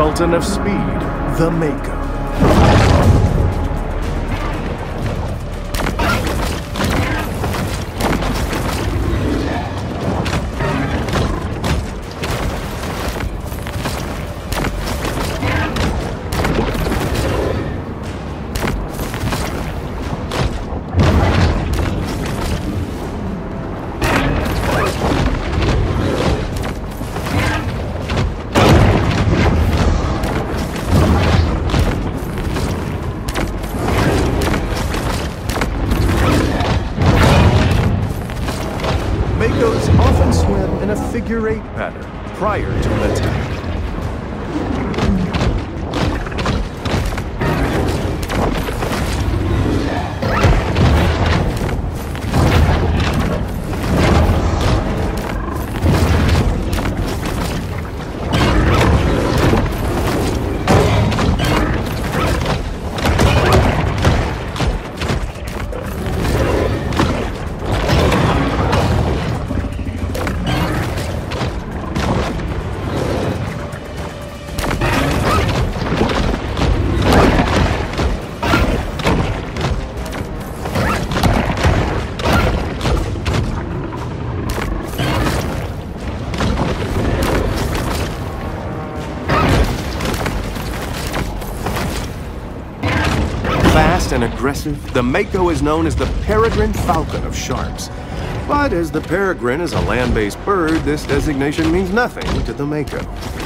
Sultan of Speed, the Mako. Makos often swim in a figure-8 pattern prior to an attack. Fast and aggressive, the Mako is known as the peregrine falcon of sharks. But as the peregrine is a land-based bird, this designation means nothing to the Mako.